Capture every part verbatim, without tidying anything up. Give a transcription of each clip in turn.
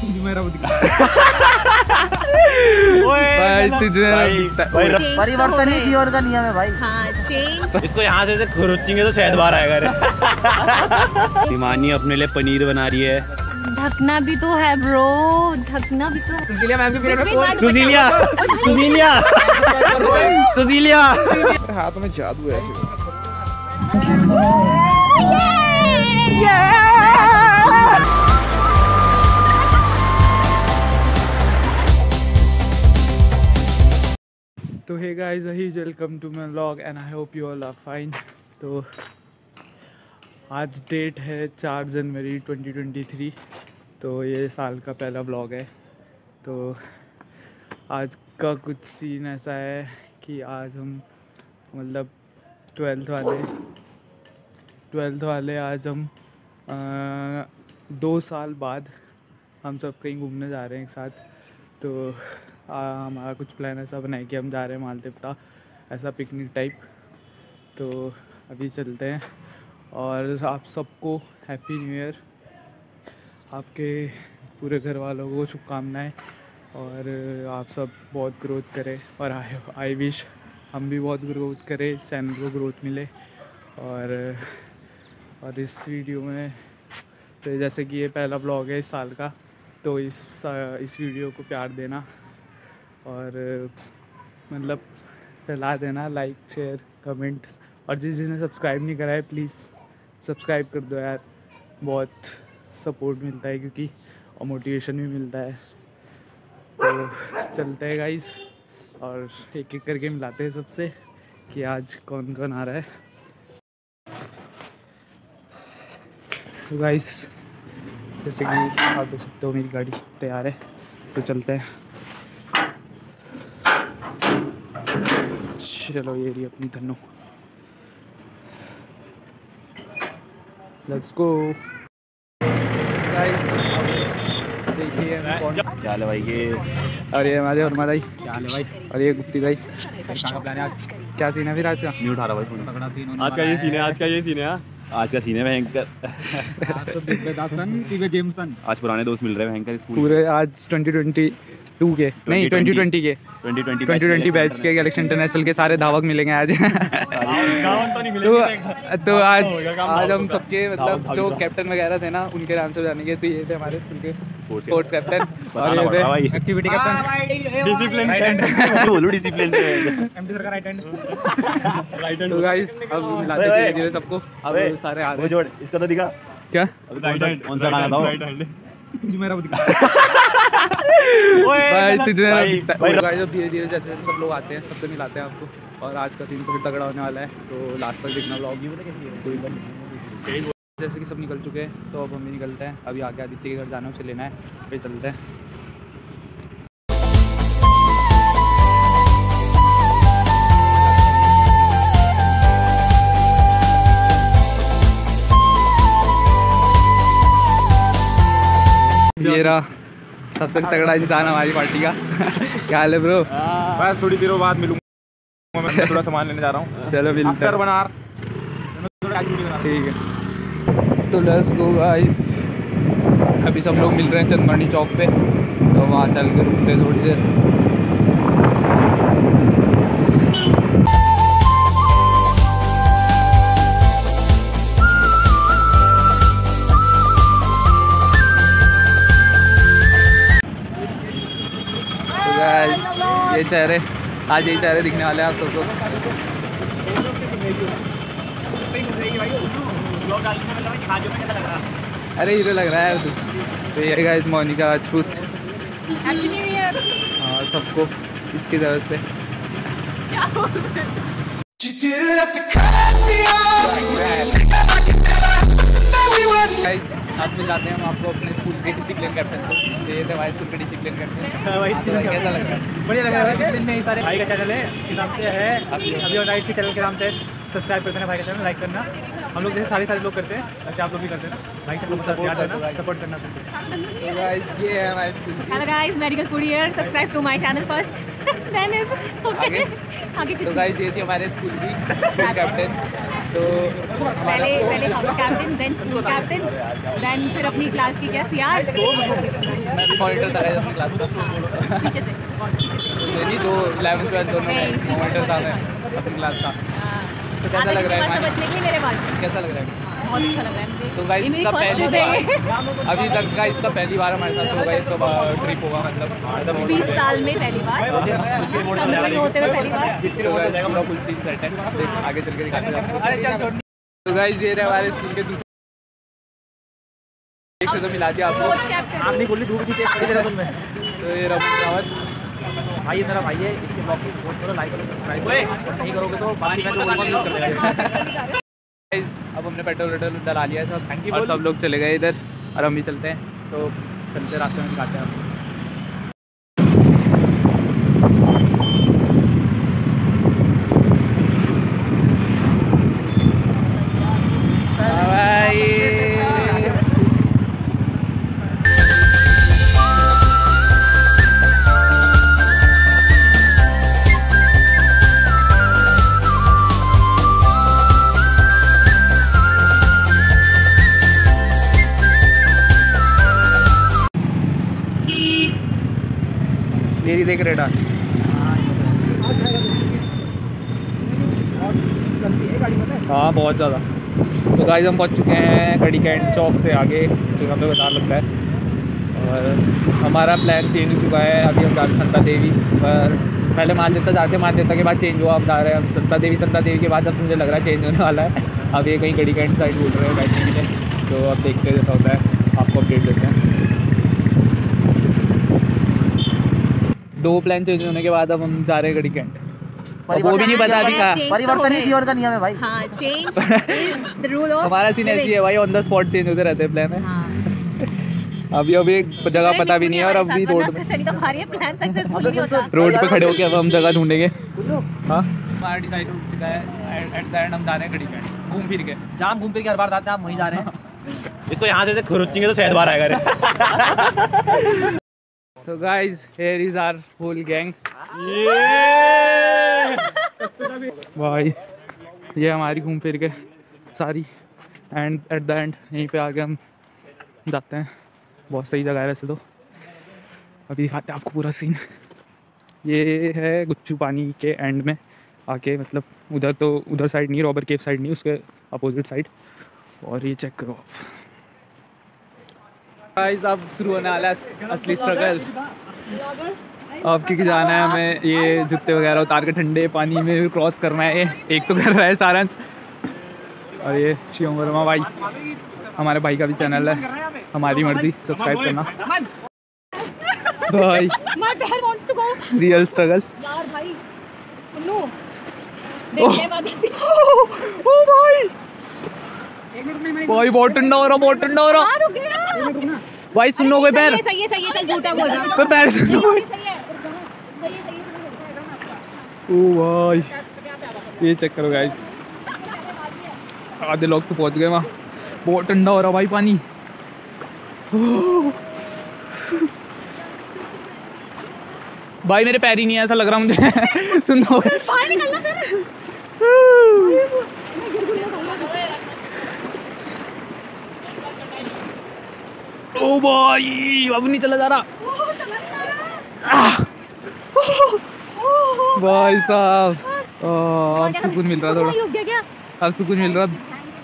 मेरा वो दिखा भाई तुझे परिवर्तन ही जीवन का नियम है भाई। हाँ चेंज। इसको यहाँ से खरोचेंगे तो शायद बाहर आएगा रे। हिमानी अपने लिए पनीर बना रही है। ढकना भी तो है ब्रो, ढकना भी तो है। सुजीलिया मैम के पीरियड में कौन? सुजीलिया सुजीलिया सुजीलिया हाथ में जादू है ऐसे। तो hey guys, welcome to my vlog and I hope you all are fine. तो आज डेट है चार जनवरी ट्वेंटी ट्वेंटी थ्री। तो ये साल का पहला व्लॉग है। तो आज का कुछ सीन ऐसा है कि आज हम मतलब ट्वेल्थ वाले ट्वेल्थ वाले आज हम आ, दो साल बाद हम सब कहीं घूमने जा रहे हैं एक साथ। तो आ, हमारा कुछ प्लान ऐसा बना है कि हम जा रहे हैं मालदेवता, ऐसा पिकनिक टाइप। तो अभी चलते हैं और आप सबको हैप्पी न्यू ईयर, आपके पूरे घर वालों को शुभकामनाएं और आप सब बहुत ग्रोथ करें। और आई आई विश हम भी बहुत ग्रोथ करें, इस चैनल को ग्रोथ मिले। और और इस वीडियो में तो जैसे कि ये पहला ब्लॉग है इस साल का, तो इस इस वीडियो को प्यार देना और मतलब फैला देना, लाइक शेयर कमेंट। और जिस जिसने सब्सक्राइब नहीं करा है प्लीज़ सब्सक्राइब कर दो यार, बहुत सपोर्ट मिलता है क्योंकि और मोटिवेशन भी मिलता है। तो चलते हैं गाइस और एक एक करके मिलाते हैं सबसे कि आज कौन कौन आ रहा है। तो गाइस जैसे कि आप देख सकते हो मेरी गाड़ी तैयार है, तो चलते हैं। चलो ये रही अपनी धन्नो, लेट्स गो गाइस। देखिए क्या हाल है भाई ये, और ये हमारे वर्मा भाई, क्या हाल है भाई, और ये गुप्ती भाई। कहाँ का प्लान है आज? क्या सीन है फिर आज का? नहीं उठा रहा भाई, तगड़ा सीन आज का ये सीन है, आज का ये सीन है, आज का सीन है भयंकर। आज तो दिग्विजयदासन, दिग्विजयजेमसन, आज पुराने दोस्त मिल रहे हैं भयंकर स्कूल पूरे। आज ट्वेंटी ट्वेंटी टू के नहीं ट्वेंटी ट्वेंटी के twenty twenty twenty twenty batch के गैलेक्सी इंटरनेशनल के सारे धावक मिलेंगे आज। तो तो आज आज हम सबके मतलब जो कैप्टन वगैरह थे ना उनके नाम से जानेंगे। तो ये थे हमारे स्कूल के स्पोर्ट्स कैप्टन और ये थे एक्टिविटी कैप्टन, डिसिप्लिन बोलो डिसिप्लिन एमडी सर का राइट हैंड राइट हैंड। तो गाइस अब मिलाते हैं धीरे-धीरे सबको। अब सारे आ रहे हैं। इसका तो दिखा क्या, कौन सा गाना था? मेरा वो दिखा भाई तुझे भाई। जब धीरे धीरे जैसे जैसे सब लोग आते हैं सबसे मिलाते हैं आपको। और आज का सीन तो फिर तगड़ा होने वाला है, तो लास्ट तक देखना व्लॉग। जैसे कि सब निकल चुके हैं तो अब हम भी निकलते हैं। अभी आगे आदित्य के घर जाना, उसे लेना है, फिर चलते हैं। ये रहा सबसे तगड़ा इंसान हमारी पार्टी का। क्या हाल है ब्रो? बस थोड़ी देर बाद मिलूंगा, मैं थोड़ा सामान लेने जा रहा हूँ। चलो मिलते हैं। बना ठीक है, तो लेट्स गो गाइस। अभी सब लोग मिल रहे हैं चंदमणि चौक पे, तो वहाँ चल के रुकते हैं थोड़ी देर। ये चेहरे आज यही चेहरे दिखने वाले हैं आप सबको। अरे हीरो लग रहा है तू। तो ये guys Monika Rajput, happy new year. हाँ सबको इसकी तरफ से। गाइस साथ में जाते हैं हम आपको अपने स्कूल के डिसिप्लिन कैप्टन से। ये थे हमारे स्कूल के डिसिप्लिन कैप्टन। कैसा लग रहा है? बढ़िया लग रहा है। नहीं सारे भाई का चैनल है, इस नाम से है अभी और राइट के चैनल के नाम से सब्सक्राइब कर देना, भाई का चैनल लाइक करना। हम लोग जैसे सारे सारे लोग करते हैं वैसे आप लोग भी करते हैं ना भाई, का सपोर्ट करना, सपोर्ट करना। तो गाइस ये है हमारे स्कूल की। Hello guys, medical courier, subscribe to my channel first, then is okay आगे कुछ। तो गाइस ये थी हमारे स्कूल की स्कूल कैप्टन। तो पहले पहले house captain, then school captain, then फिर अपनी क्लास की क्या सीआर, मॉनिटर था अपनी क्लास का। पीछे से नहीं दो इलेवन ट्वेल्थ दोनों में मॉनिटर था मैं अपनी क्लास का। तो कैसा लग रहा है बचने के लिए मेरे पास कैसा लग रहा है? बहुत अच्छा लग रहा है मुझे। तो गाइस ये मेरी इसका first पहली trip है। बार अभी तक का इसका पहली बार हमारे साथ होगा, इसका ट्रिप होगा मतलब बीस साल में पहली बार कंपनी होते हुए पहली बार। पूरा फुल सीन सेट है, आगे चल के दिखाते हैं। तो गाइस ये रहे हमारे स्कूल के दूसरे एक से तो मिला दिया आपको। आपने बोली धूप की तेज में तो ये रमन रावत भाई मेरा भाई है, इसके ब्लॉग को सपोर्ट करो, लाइक करो, सब्सक्राइब करो, नहीं करोगे तो बाकी मैं जो बोलूँगा यूज़ कर देगा। गाइस अब हमने पेट्रोल वेट्रोल डला लिया है सब और सब लोग चले गए इधर और हम भी चलते हैं। तो चलते रास्ते में दिखाते हैं आपको। मेरी देख रेडा हाँ बहुत ज़्यादा। तो गाइस हम पहुंच चुके हैं खड़ी कैंट चौक से आगे जो हमें बता लगता है और हमारा प्लान चेंज हो चुका है। अभी हम जा रहे संता देवी, पर पहले मान देता जाते मान देता के बाद चेंज हुआ, अब जा रहे हैं हम संता देवी। संता देवी के बाद अब मुझे लग रहा है चेंज होने वाला है। अब ये कहीं खड़ी कैंट साइड बोल रहे हैं बैठने के लिए, तो अब देखते हैं जैसा होता है, आपको अपडेट देते हैं। दो प्लान चेंज होने के बाद अब हम जा रहे हैं खड़ी कैंट। वो भी नहीं पता अभी कहाँ परिवर्तन ही जीवन का नियम है भाई। हाँ, change is the rule of हमारा सीन ऐसी है भाई, ऑन द स्पॉट चेंज होते रहते हैं प्लान है। हाँ। अभी अभी एक जगह पता भी नहीं है और अभी रोड पे शनि तो भारी है, प्लान सक्सेसफुल नहीं होता। रोड पे खड़े होके अब हम जगह ढूंढेंगे। हाँ हमारा डिसाइड हो चुका है, एट द एंड हम जा रहे हैं खड़ी कैंट घूम फिर के। जहाँ घूम फिर के हर बार जाते हैं आप वहीं जा रहे हैं। इसको यहाँ से खरोचेंगे तो शायद बाहर आएगा रे। तो guys here is our whole gang. भाई ये हमारी घूम फिर के सारी एंड एट द एंड यहीं पे आके हम जाते हैं। बहुत सही जगह है वैसे तो। अभी दिखाते हैं आपको पूरा सीन। ये है गुच्चू पानी के एंड में आके, मतलब उधर तो उधर साइड नहीं, रॉबर केव साइड नहीं, उसके अपोजिट साइड। और ये चेक करो आप गाइस, अब शुरू होने वाला है असली स्ट्रगल। अब क्योंकि जाना है हमें, ये जूते वगैरह उतार के ठंडे पानी में क्रॉस करना है। ये एक तो कर रहा है सारंश और ये शिवम वर्मा भाई, हमारे भाई का भी चैनल है, हमारी मर्जी, सब्सक्राइब करना भाई। रियल स्ट्रगल यार भाई नो भाई बहुत ठंडा हो रहा, बहुत ठंडा हो रहा भाई। सुनो कोई पैर सही है, सही है, चल झूठा बोल रहा है। कोई पैर सुनो सही है, सही है, सही है। ओ भाई ये चेक करो गाइस, आधे लोग तो पहुंच गए वहाँ। बहुत ठंडा हो रहा भाई पानी। भाई मेरे पैर ही नहीं है ऐसा लग रहा मुझे। सुनो बाहर निकलना फिर। ओ भाई अब नहीं चला जा रहा भाई साहब। अब सुकून मिल रहा थोड़ा, अब सुकून मिल रहा।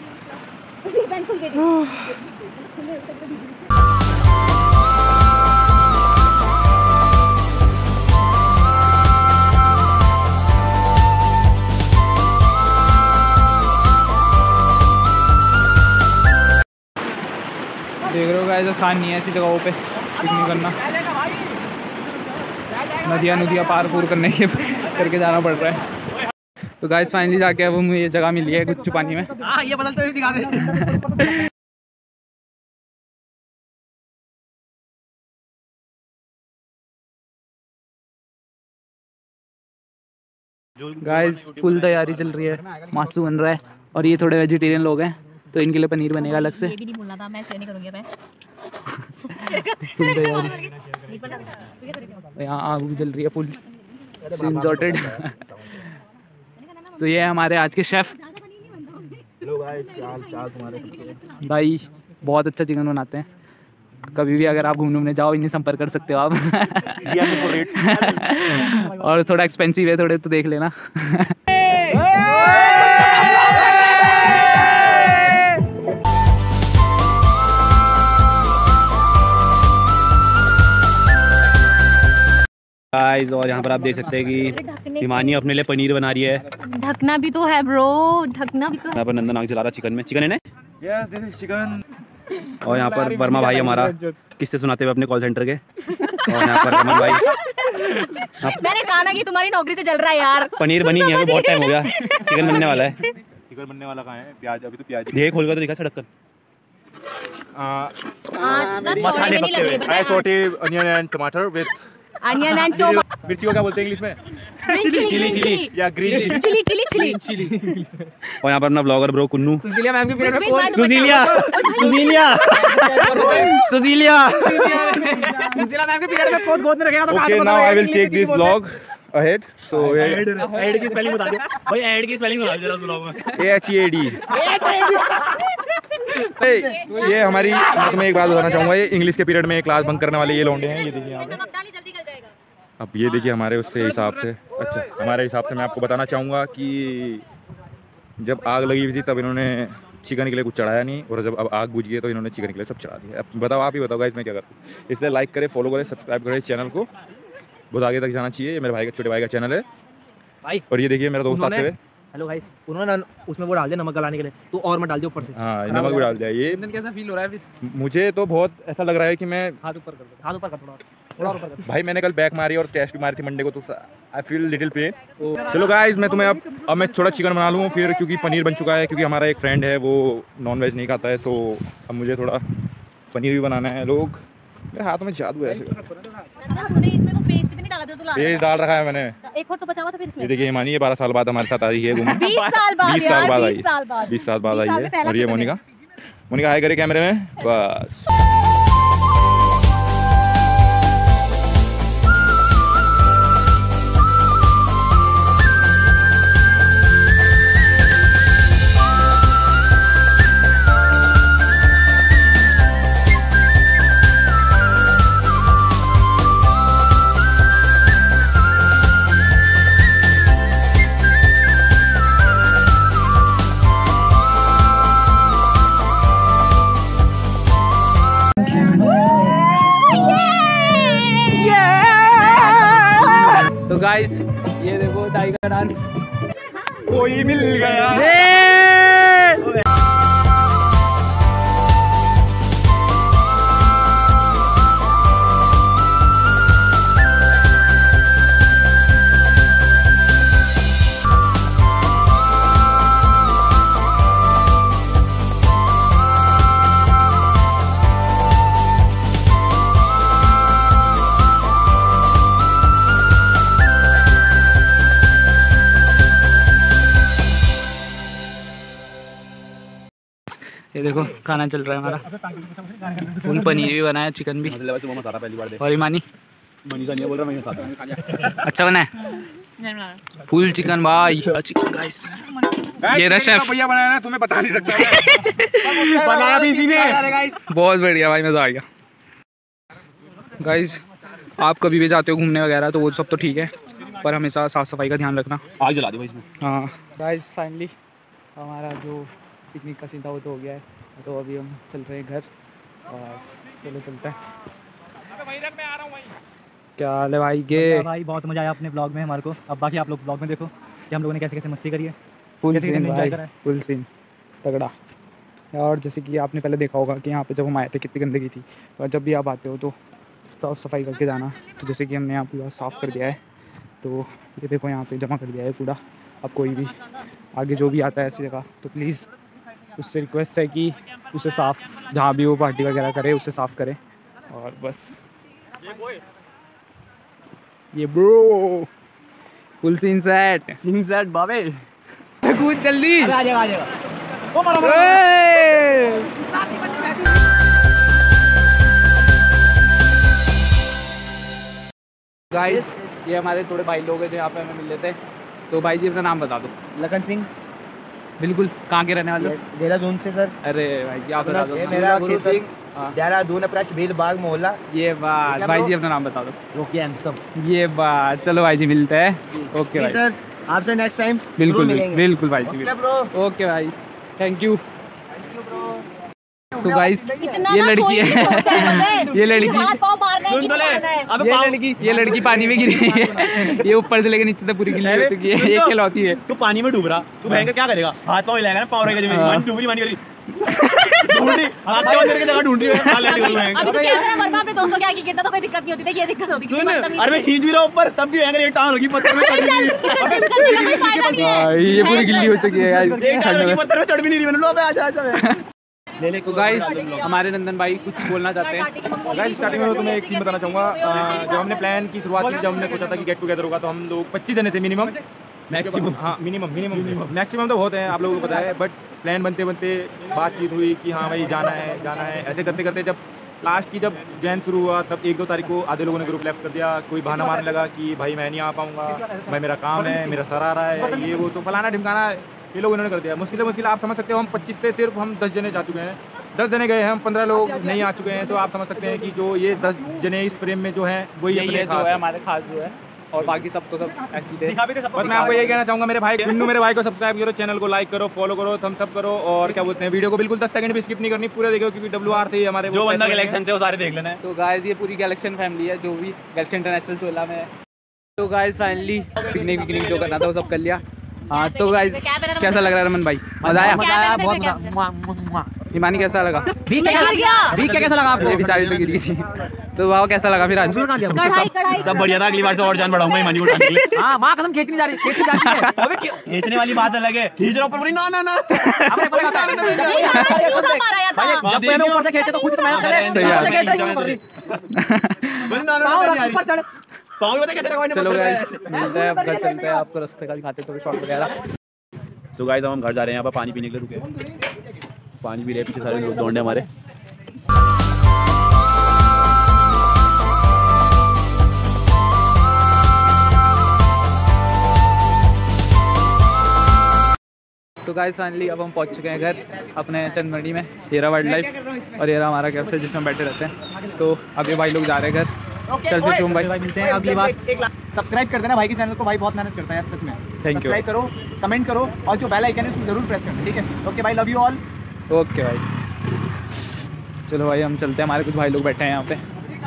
देख रहे हो गाइस, आसान नहीं है ऐसी जगहों पे पिकनिक करना। नदियाँ नदियाँ पार पूर करने के करके जाना पड़ रहा है। तो गाइस फाइनली जाके अब हमें ये जगह मिली है गुच्चू पानी में। हाँ ये बदलते हुए दिखा दे। गाइस फुल तैयारी चल रही है, मासू बन रहा है और ये थोड़े वेजिटेरियन लोग हैं तो इनके लिए पनीर बनेगा अलग से। ये भी नहीं बोलना था, मैं नहीं करूँगी मैं। फुल तैयारी, यहाँ आग भी जल रही है, फुल सीन सॉर्टेड। तो ये है हमारे आज के शेफ भाई, बहुत अच्छा चिकन बनाते हैं। कभी भी अगर आप घूमने उमने जाओ इन्हें संपर्क कर सकते हो आप। और थोड़ा एक्सपेंसिव है थोड़े, तो देख लेना। गाइस और यहाँ पर आप देख सकते हैं कि हिमानी अपने लिए पनीर बना रही है। ढकना भी तो है ब्रो, ढकना भी तो। यहाँ पर नंदन आग जला रहा चिकन में। चिकन है ना? Yes this is chicken. और यहाँ पर वर्मा भाई हमारा किससे सुनाते हुए अपने कॉल सेंटर के। और यहाँ पर रमन भाई मैंने कहा ना कि तुम्हारी नौकरी से चल रहा है यार। पनीर बनी नहीं है, बहुत टाइम हो गया। चिकन बनने वाला है। चिकन बनने वाला कहाँ है? प्याज, अभी तो प्याज देख खोल कर तो दिखा सड़क कर। आज ना छोड़ने में नहीं लग रही है। I sauté onion and tomato with onion and tomato. मिर्ची को क्या बोलते हैं इंग्लिश में? चिली चिली चिली या ग्रीन चिली चिली चिली। और यहाँ पर अपना blogger bro Kunnu. Sushilia ma'am के पीरियड में कौन? सुशीलिया सुशीलिया सुशीलिया सुशीलिया मैम के पीरियड में बहुत गोद में रखेगा तो कहां Okay, now I will take this vlog ahead. So add की स्पेलिंग बता दो भाई। ऐड की स्पेलिंग बता जरा ब्लॉग में। A H E A D. ये हमारी, मैं तुम्हें एक बात बताना चाहूँगा, ये इंग्लिश के पीरियड में क्लास बंक करने वाले ये लौंडे हैं। ये देखिए यहाँ पे। जल्दी गल जाएगा। अब ये देखिए हमारे उससे हिसाब से, अच्छा हमारे हिसाब से मैं आपको बताना चाहूँगा कि जब आग लगी हुई थी तब इन्होंने चिकन के लिए कुछ चढ़ाया नहीं, और जब अब आग बुझ गई तो इन्होंने चिकन के लिए सब चढ़ा दिया। अब बताओ, आप ही बताओ गाइस मैं क्या करूँ। इसलिए लाइक करें, फॉलो करें, सब्सक्राइब करें इस चैनल को, बहुत आगे तक जाना चाहिए। ये मेरे भाई का, छोटे भाई का चैनल है भाई। और ये देखिए मेरा दोस्त आते हुए। हेलो गाइस, उन्होंने उसमें वो डाल दिया नमक गलाने के लिए, तो और मत डाल दियो ऊपर से। हाँ नमक भी डाल दिया। ये कैसा फील हो रहा है फिर? मुझे तो बहुत ऐसा लग रहा है कि मैं, हाथ ऊपर कर दो, हाथ ऊपर कर थोड़ा थोड़ा ऊपर कर। भाई मैंने कल बैक मारी और चेस्ट भी मारी थी मंडे को, तो आई फील लिटिल पेन। चलो गाइस मैं तुम्हें अब अब मैं थोड़ा चिकन बना लूँ फिर, क्योंकि पनीर बन चुका है। क्योंकि हमारा एक फ्रेंड है वो नॉन वेज नहीं खाता है, सो अब मुझे थोड़ा पनीर भी बनाना है। लोग मेरे हाथ में जादू है ऐसे। तूने इसमें वो पेस्ट भी नहीं डाला जो तू ला रहा पेस्ट डाल रखा है मैंने। है। एक और तो बचा हुआ था फिर इसमें। ये देखिए हिमानी, ये बारह साल बाद हमारे साथ आ रही है घूमने। बीस साल बाद बीस साल यार, बाद बीस आई साल बाद। बीस साल बाद आई बीस साल है। से पहला और ये खत्म है। मोनिका, मोनिका हाय करे कैमरे में बस। तो गाइस ये देखो टाइगर डांस। कोई मिल गया। ये देखो खाना चल रहा है हमारा। फुल पनीर भी बना है, चिकन भी। और ईमानी अच्छा बना है। फुल चिकन भाई, चिकन गाइस। ये रहा शेफ। बढ़िया बनाया ना, तुम्हें बता नहीं सकता। बनाया भी इसी ने। बहुत बढ़िया भाई, मज़ा आ गया। गाइस आप कभी भी जाते हो घूमने वगैरह तो वो सब तो ठीक है, पर हमेशा साफ़ सफाई का ध्यान रखना। आग जला दी भाई इसमें। हाँ गाइस फाइनली हमारा जो पिकनिक का सीन था वो तो हो गया है। तो अभी हम चल रहे हैं घर, और चलो चलते हैं। क्या हाल है भाई के? भाई बहुत मजा आया अपने ब्लॉग में हमारे को। अब बाकी आप लोग ब्लॉग में देखो कि हम लोगों ने कैसे कैसे मस्ती करी है। फुल कैसे कैसे सीन enjoy भाई, करा है। फुल सीन तगड़ा। और जैसे कि आपने पहले देखा होगा कि यहाँ पे जब हम आए थे कितनी गंदगी थी, और जब भी आप आते हो तो साफ सफाई करके जाना। तो जैसे कि हमने यहाँ पूरा साफ़ कर दिया है, तो ये देखो यहाँ पे जमा कर दिया है कूड़ा। अब कोई भी आगे जो भी आता है ऐसी जगह तो प्लीज़ उससे रिक्वेस्ट है कि उसे साफ़, जहाँ भी वो पार्टी वगैरह करे उसे साफ़ करें। और बस ये bro full scene set, scene set बाबे। कूद जल्दी। आ जाएगा आ जाएगा। गाइस ये हमारे थोड़े भाई लोग हैं जो यहाँ पे हमें मिल लेते हैं। तो भाई जी अपना नाम बता दो। लखन सिंह। बिल्कुल। कहाँ के रहने वाले हो? देहरादून से सर। अरे भाई जी आप बता दो। मेरा गुरु सिंह, देहरादून अप्रैच बेलबाग मोहल्ला। ये बात भाई जी अपना नाम बता दो। रोकी हैंडसम। ये बात, चलो भाई जी मिलते हैं। ओके भाई सर, आपसे नेक्स्ट टाइम बिल्कुल बिल्कुल भाई जी। ओके भाई, थैंक यू। तो गाइस ये लड़की है, ये लड़की ये लड़की ये लड़की पानी में गिरी है। ये ऊपर से लेकर नीचे तक पूरी गिल्ली हो चुकी है। ये खिलौती है। तू पानी में डूब रहा, तू भयंकर क्या करेगा? हाथ पाँव हिलाएगा ना, पाँव रहेगा जमीन में, डूब रही मानी वाली ढूंढ रही, हाथ पाँव मेरे की जगह ढूंढ रही है। अभी तो कैसे है वर्मा, अपने दोस्तों के आगे गिरता तो कोई दिक्कत नहीं होती थी, ये दिक्कत होती थी। अरे मैं खींच भी रहा ऊपर, तब भी भयंकर एक टांग लगी पत्थर में चढ़ नहीं रही। ये पूरी गिल्ली हो चुकी है यार। एक टांग लगी पत्थर में चढ़ भी नहीं रही। मैंने लो आजा आजा। तो गाइस हमारे नंदन भाई कुछ बोलना चाहते हैं। गाइस स्टार्टिंग में तुम्हें एक चीज़ बताना चाहूँगा। जब हमने प्लान की शुरुआत की, जब हमने सोचा था कि गेट टुगेदर होगा, तो हम लोग पच्चीस जने थे मिनिमम, मैक्सिमम। हाँ मिनिमम मिनिमम मैक्सिमम तो बहुत हैं, आप लोगों को पता है। बट प्लान बनते बनते बातचीत हुई कि हाँ भाई जाना है जाना है। ऐसे करते करते जब लास्ट की जब जैन शुरू हुआ, तब एक दो तारीख को आधे लोगों ने ग्रुप लेफ्ट कर दिया। कोई बहाना मारने लगा कि भाई मैं नहीं आ पाऊँगा, भाई मेरा काम है, मेरा सर आ रहा है, ये वो, तो फलाना ढिमकाना ये लोग इन्होंने कर दिया। मुश्किल से मुश्किल आप समझ सकते हो, हम पच्चीस से सिर्फ हम दस जने जा चुके हैं। दस जने गए हैं, हम पंद्रह लोग नहीं आ चुके हैं। तो आप समझ सकते हैं कि जो ये दस जने इस फ्रेम में जो हैं वही अपने जो है हमारे खास जो है, और बाकी सब तो सब ऐसी थे। बस मैं आपको ये कहना चाहूँगा, मेरे भाई गुन्नू मेरे भाई को सब्सक्राइब करो, चैनल को लाइक करो, फॉलो करो, थम्स अप करो, और क्या बोलते हैं, वीडियो को बिल्कुल दस सेकंड भी स्किप नहीं करनी, पूरे देखो, क्योंकि डब्ल्यू आर थे हमारे जो बंदा कलेक्शन से वो सारे देख लेना है। तो गाइस ये पूरी गैलेक्शन फैमिली है, जो भी गैलेक्शन इंटरनेशनल टोला में है। तो गाइस फाइनली पिकनिक विकनिक जो करना था वो सब कर लिया। हाँ तो गाइस कैसा लग रहा है रमन भाई? मजा आया? मजा आया बहुत। हिमानी कैसा लगा? भी कैसा लगा आपको? बेचारी तो गिरी थी। तो वाह कैसा लगा फिर आज? कढ़ाई कढ़ाई सब बढ़िया था, अगली बार से और जान बढ़ाऊंगा हिमानी को उठाने के लिए। हाँ माँ कसम खींचनी जा रही खींचनी जा रही है। अबे खींचने वाली बात अलग है, खींच रहा ऊपर ना ना ना। अबे पता होता है जब मैं ऊपर से खींचे तो खुद तो मेहनत करे। ऊपर चढ़ पाँव बता कैसे रखा? चलो गाइस मिलते हैं, अब घर चलते हैं, आपको रास्ते का दिखाते थोड़े शॉट वगैरह। सो गाइस हम घर जा रहे हैं, यहाँ पर पानी पीने के लिए रुके, पानी पी रहे, पीछे सारे लोग दौड़ने हमारे। तो गाइस फाइनली अब हम पहुंच चुके हैं घर अपने चंदमढ़ी में, येरा वाइल्ड लाइफ, और येरा हमारा कैफे जिसमें बैठे रहते हैं। तो अब ये भाई लोग जा रहे हैं घर। चल फिर शुभम भाई मिलते हैं अगली बार। सब्सक्राइब कर देना भाई के चैनल को, भाई बहुत मेहनत करता है यार सच में। Thank you. सब्सक्राइब करो, कमेंट करो, और जो बेल आइकन है उसको जरूर प्रेस करना, ठीक है? ओके भाई, लव यू ऑल। ओके भाई, चलो भाई हम चलते हैं, हमारे कुछ भाई लोग बैठे हैं यहाँ पे।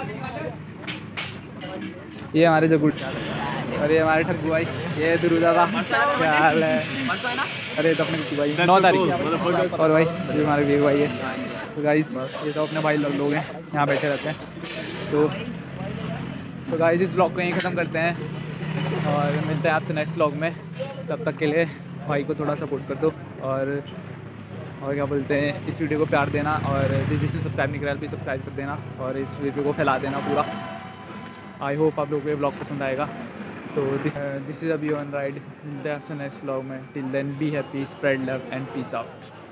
ये हमारे जगुट, और ये हमारे ठग्गू भाई, ये दुरुदा का क्या हाल है? अरे तो अपने कुछ भाई नौ तारीख, और भाई ये हमारे वीर भाई है। तो गाइस ये तो अपने भाई लोग हैं, यहाँ बैठे रहते हैं। तो तो गाइस इस व्लॉग को यहीं ख़त्म करते हैं, और मिलते हैं आपसे नेक्स्ट व्लॉग में। तब तक के लिए भाई को थोड़ा सपोर्ट कर दो, और और क्या बोलते हैं, इस वीडियो को प्यार देना, और जिसने सब्सक्राइब नहीं करा प्लीज़ सब्सक्राइब कर देना, और इस वीडियो को फैला देना पूरा। आई होप आप लोगों को ये ब्लॉग पसंद आएगा। तो this this is a bee on ride, मिलते हैं आपसे नेक्स्ट व्लॉग में। Till then be happy, spread love and peace out.